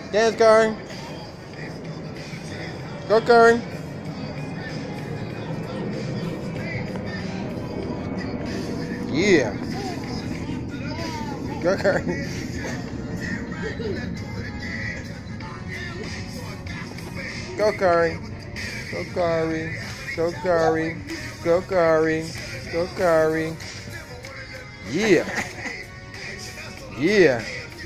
Dance, Kari. Go, Kari. Yeah. Go, Kari. Go, Kari. Go, Kari. Go, Kari. Go, Kari. Go, Kari. Yeah. Yeah.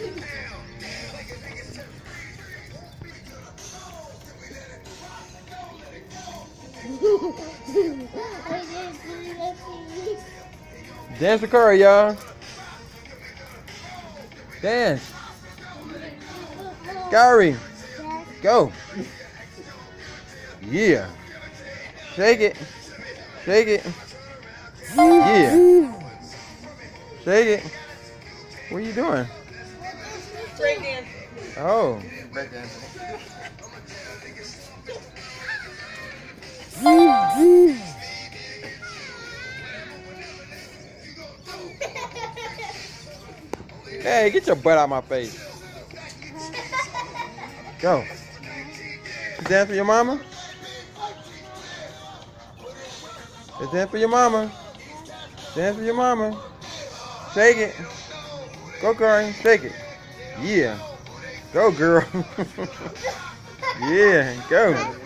Dance with Kari, y'all. Dance. Kari. Go. Yeah. Shake it. Shake it. Yeah. Shake it. What are you doing? Break dance. Oh. Break dance. Hey, get your butt out of my face. Go. You dance for your mama? You dance for your mama. Dance for your mama. Shake it. Go, Kari. Shake it. Yeah. Go, girl. Yeah, go.